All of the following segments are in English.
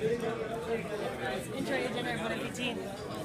Enjoy your dinner. Bon appetit.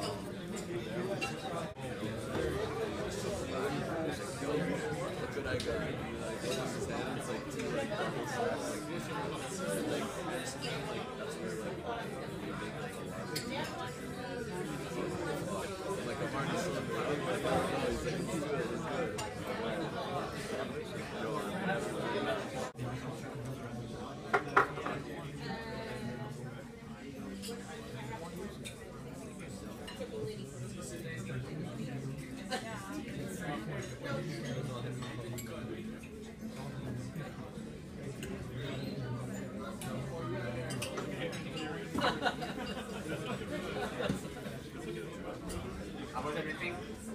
How was everything?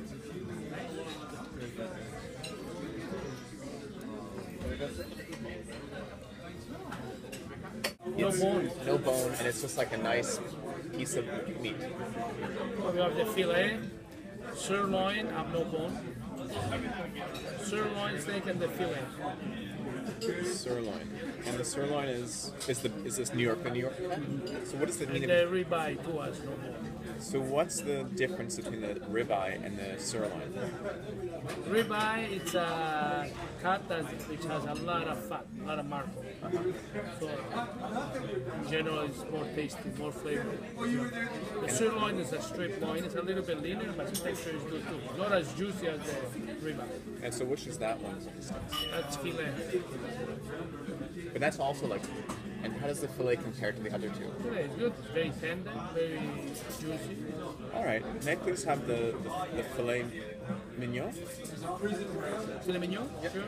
No bone. No bone, and it's just like a nice piece of meat. We have the filet, sirloin, have no bone. Sirloin steak and the filet. Sirloin, and the sirloin is this New York? The New York cut? So what does it mean? And the ribeye too has no bone. So what's the difference between the ribeye and the sirloin? Ribeye, it's a cut which has a lot of fat, a lot of marrow. So in general, it's more tasty, more flavorful. The sirloin is a strip loin. It's a little bit leaner, but the texture is good too. Not as juicy as the ribeye. And so which is that one? That's filet. But that's also like, and how does the filet compare to the other two? Filet is good. It's very tender, very juicy. All right, may I please have the filet mignon? Filet mignon? Yep. Sure.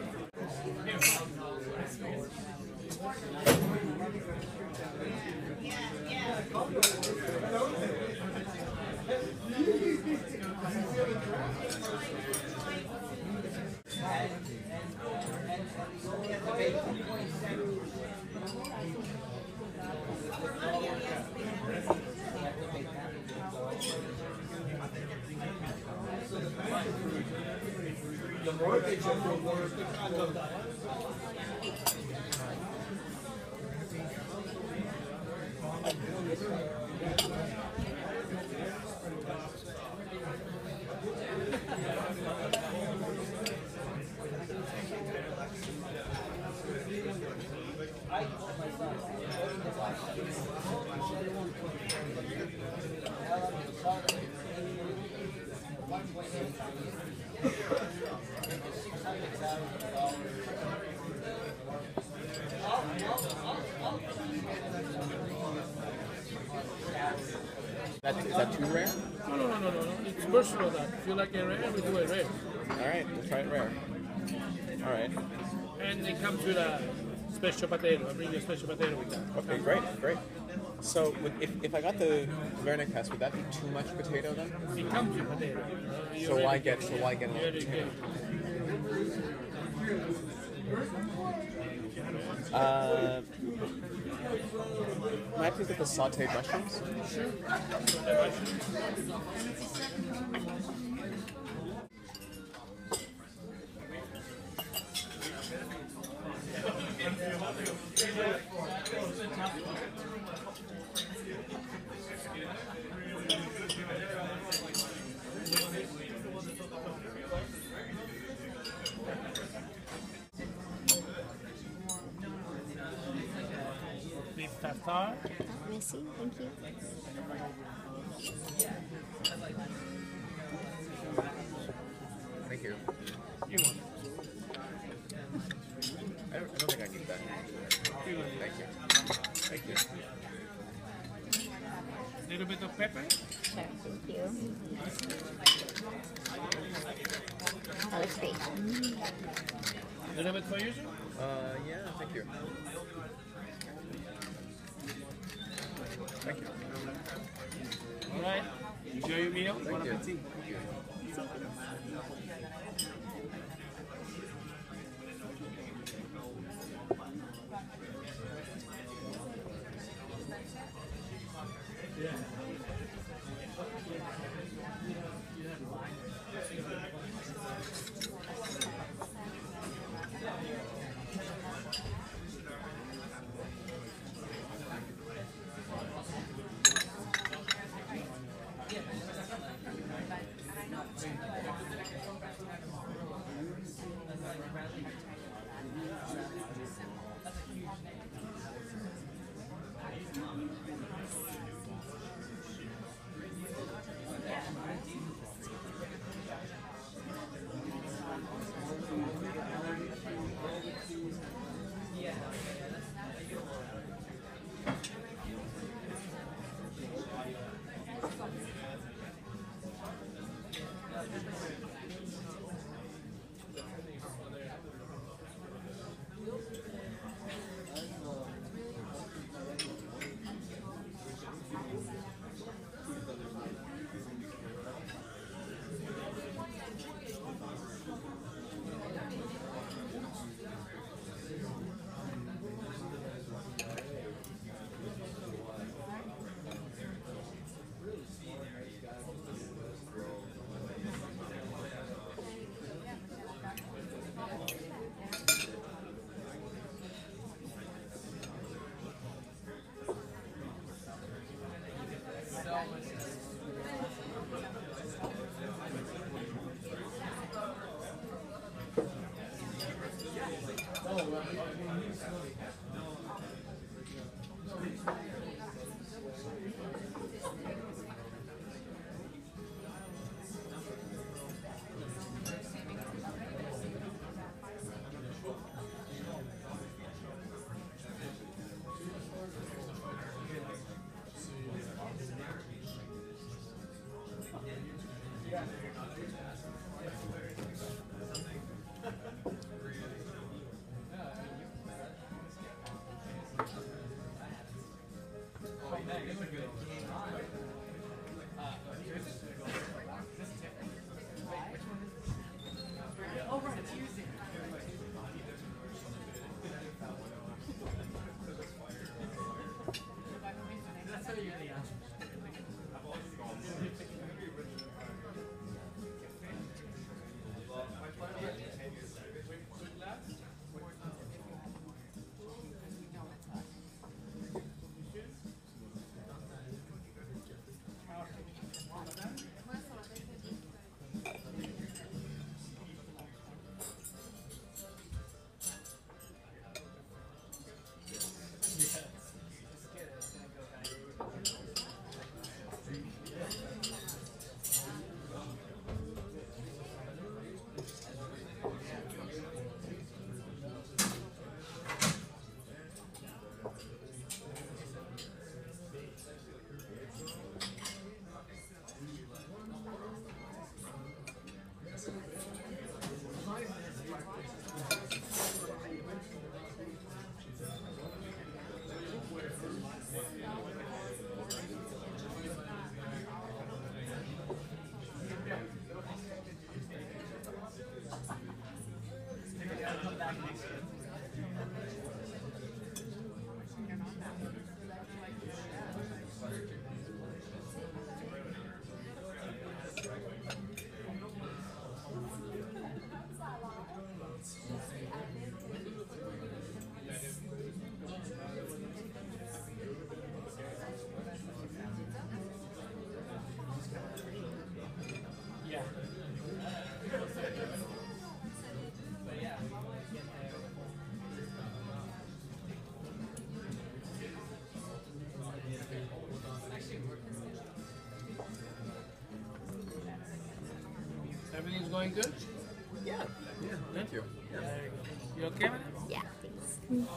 Is that too rare? No. It's personal that. If you like a rare, we do a rare. All right, we'll try it rare. All right. And it comes with a special potato. I bring you a special potato with that. Okay, great. So if I got the Wernicke, would that be too much potato then? It comes with potato. So why get a lot of potato? Might I please get the sauteed mushrooms? Sure. Beef tartare. Merci, thank you. Thank you. You want? I don't think I need that. You want? Thank you. Thank you. Little bit of pepper. Sure, thank you. That looks great. Little bit for you, sir? Yeah, thank you. Thank you. All right. Enjoy your meal. Bon Thank you. appetit. Thank you. Everything's going good? Yeah. Thank you. You okay, man? Yeah, thanks.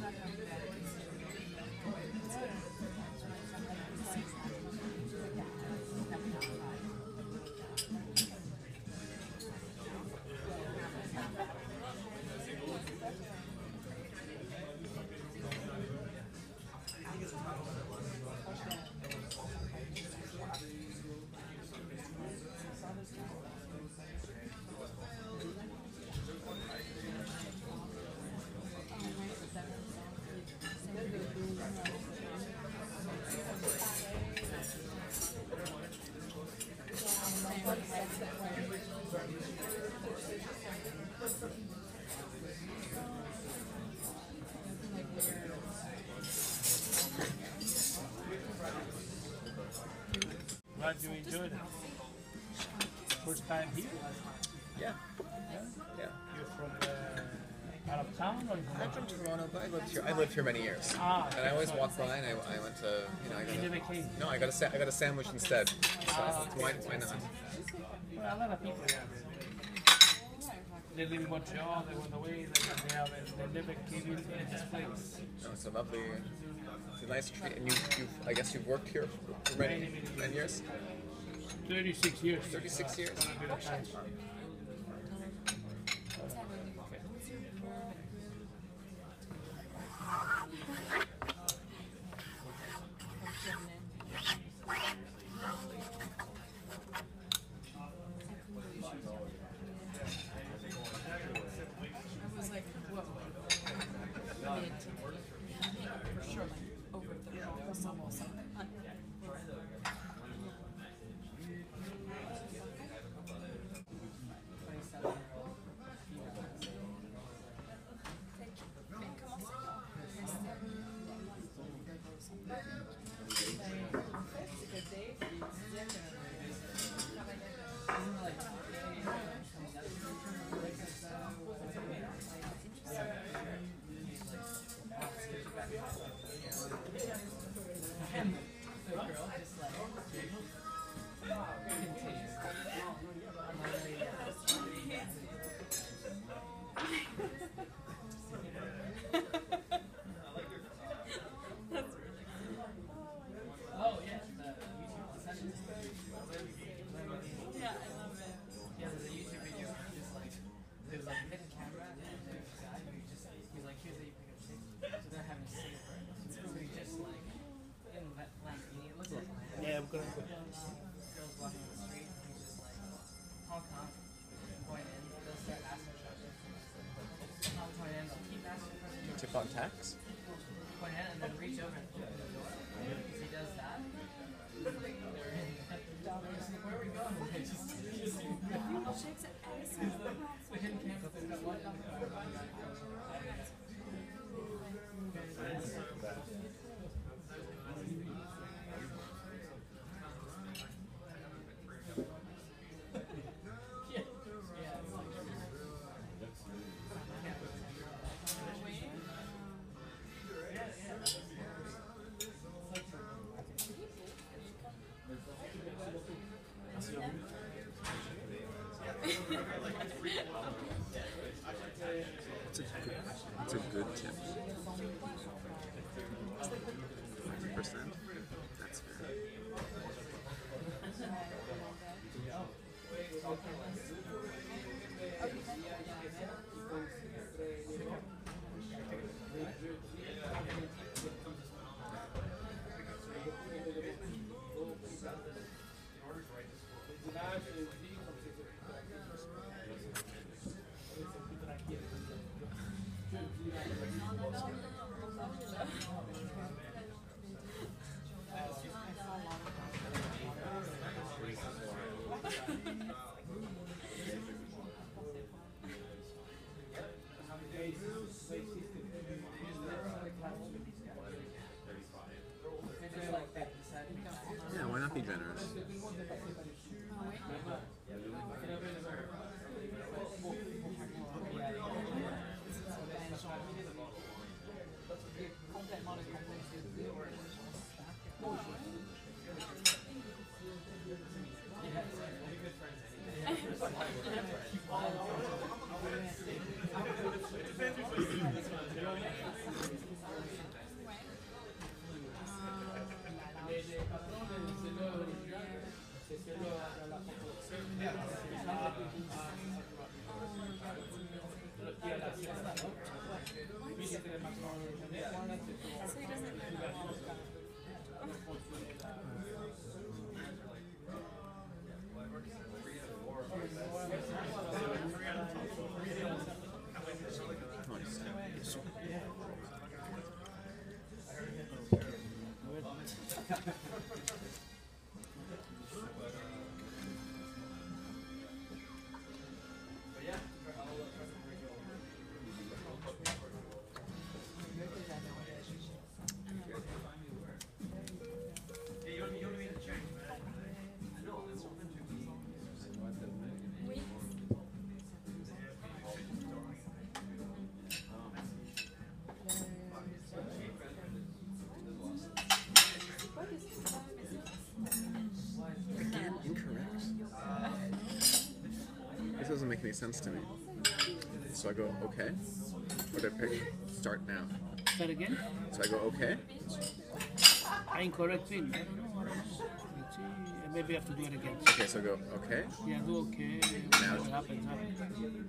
Glad you enjoyed it. First time here? Yeah. Yeah. You're from out of town or I'm from Toronto, but I lived here many years. And I always walked by, and I went to, I got You never came? no, I got a sandwich instead. So why not? Well, a lot of people here. They live in Montreal, they went away, they never came into this place. No, it's a lovely, it's a nice treat. And I guess you've worked here for many years? 36 years. 36 years? Yeah, I'm gonna go. Girls walking on the street, and he's just like, honk honk, point in, they'll start asking questions. Honk, point in, they'll keep asking questions. Tip on tax? Point in, and then reach over and open the door. Because he does that. They're in. He's like, where are we going? They just Shakes it ass. the hidden camera, they've got one. It's a good tip. 5%. That's fair. Yeah, why not be generous? So he doesn't know all of that. Nice. Again, incorrect. This doesn't make any sense to me. So I go, okay. What do I pick? Start now. Start again. So I go, okay. Incorrect thing. I don't know. Let's see. Maybe I have to do it again. Okay, so I go, okay. Yeah, do okay. Now- What happens, happens.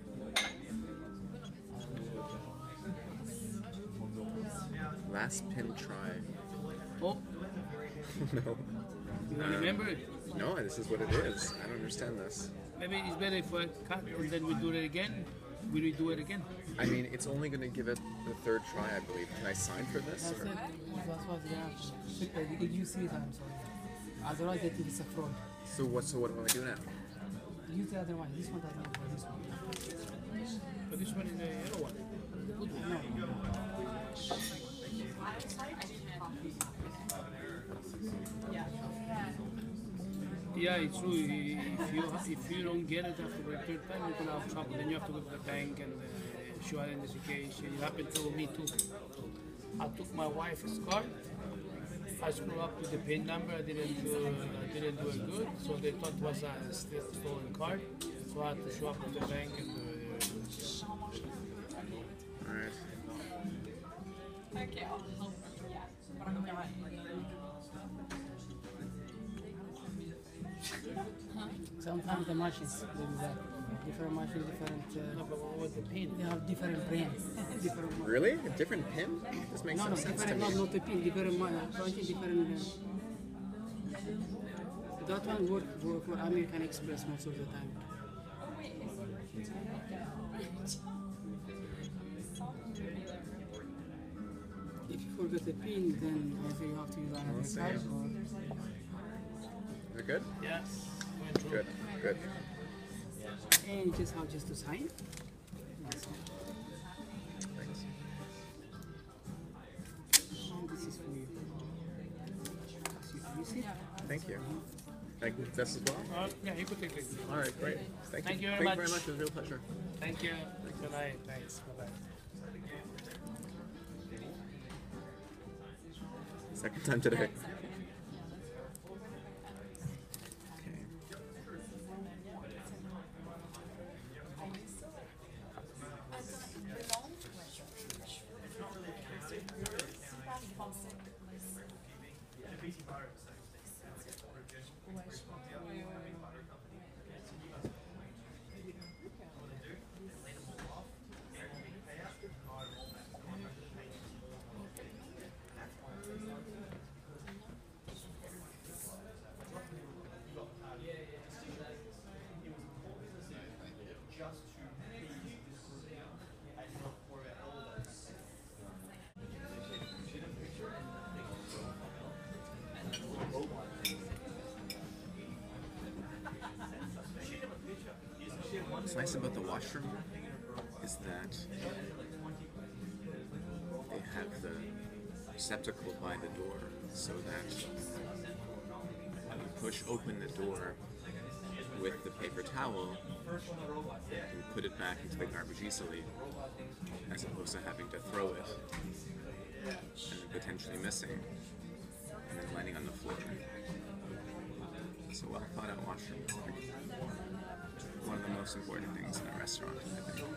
Last pin try. Oh, No. you don't remember it? No, this is what it is. I don't understand this. Maybe it's better if I cut and then we do it again. We redo it again. I mean, it's only going to give it the third try, I believe. Can I sign for this? That's Or? it. That's what's gonna happen. If you see it, I'm sorry. Otherwise, they think it's a fraud. So what do I do now? Use the other one. This one doesn't work for this one. But this one is the yellow one. The good one. Yeah, it's true. If you don't get it after the third time, you're gonna have trouble. Then you have to go to the bank and show identification. It happened to me too. I took my wife's card. I screwed up with the PIN number. I didn't do it good, so they thought it was a stolen card. So I had to show up at the bank and do it. Alright. Okay, I'll help. Yeah. Bara kommer jag vara. Sometimes the machines they do that. Different machines, different. No, but what was the PIN? They have different brands. Different. Really? A different pin? This makes No, no no, sense to different. me. Not the pin. Different. Different. That one work for American Express most of the time. Oh, wait. If you forget the pin, then either you have to use another see. card Is it good? Yeah. Good. Good. and you just have to sign. That's all. Thanks. And this is for you. So you see? Thank you. Thank you. This as well? Yeah, you could take it. Alright, great. Thank you. Thank you very Thank you much. very much. It was a real pleasure. Thank you. Good night. Thanks. Bye-bye. Second time today. Okay. What's nice about the washroom is that they have the receptacle by the door so that when you push open the door with the paper towel, you put it back into the garbage easily, as opposed to having to throw it and then potentially missing and then landing on the floor. So well thought out washroom is like one of the most important things in a restaurant, I think.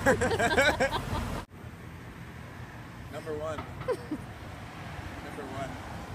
Number one. Number one.